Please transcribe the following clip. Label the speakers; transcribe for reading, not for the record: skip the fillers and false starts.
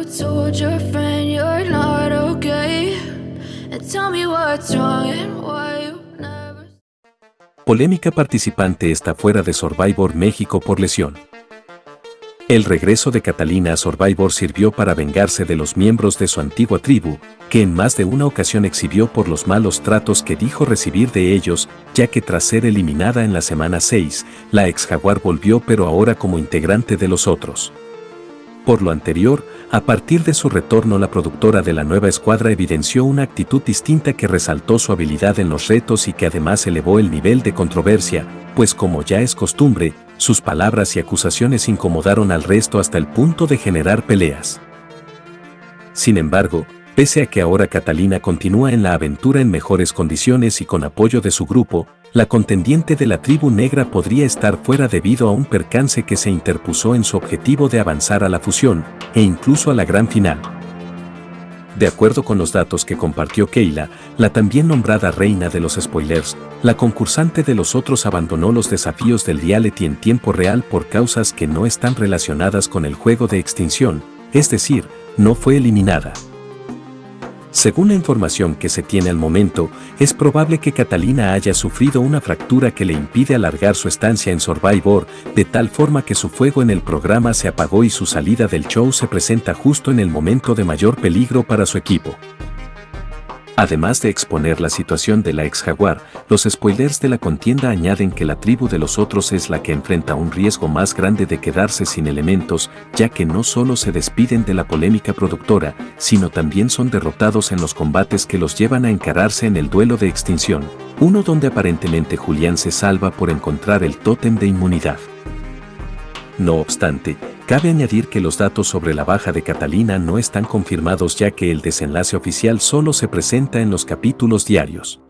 Speaker 1: told your friend you're not okay? And tell me what's wrong and why you never...
Speaker 2: Polémica participante está fuera de Survivor México por lesión. El regreso de Catalina a Survivor sirvió para vengarse de los miembros de su antigua tribu, que en más de una ocasión exhibió por los malos tratos que dijo recibir de ellos, ya que tras ser eliminada en la semana 6, la ex Jaguar volvió pero ahora como integrante de los otros. Por lo anterior, a partir de su retorno la productora de la nueva escuadra evidenció una actitud distinta que resaltó su habilidad en los retos y que además elevó el nivel de controversia, pues como ya es costumbre, sus palabras y acusaciones incomodaron al resto hasta el punto de generar peleas. Sin embargo, pese a que ahora Catalina continúa en la aventura en mejores condiciones y con apoyo de su grupo, la contendiente de la tribu negra podría estar fuera debido a un percance que se interpuso en su objetivo de avanzar a la fusión, e incluso a la gran final. De acuerdo con los datos que compartió Keila, la también nombrada reina de los spoilers, la concursante de los otros abandonó los desafíos del reality en tiempo real por causas que no están relacionadas con el juego de extinción, es decir, no fue eliminada. Según la información que se tiene al momento, es probable que Catalina haya sufrido una fractura que le impide alargar su estancia en Survivor, de tal forma que su fuego en el programa se apagó y su salida del show se presenta justo en el momento de mayor peligro para su equipo. Además de exponer la situación de la ex Jaguar, los spoilers de la contienda añaden que la tribu de los otros es la que enfrenta un riesgo más grande de quedarse sin elementos, ya que no solo se despiden de la polémica productora, sino también son derrotados en los combates que los llevan a encararse en el duelo de extinción, uno donde aparentemente Julián se salva por encontrar el tótem de inmunidad. No obstante, cabe añadir que los datos sobre la baja de Catalina no están confirmados ya que el desenlace oficial solo se presenta en los capítulos diarios.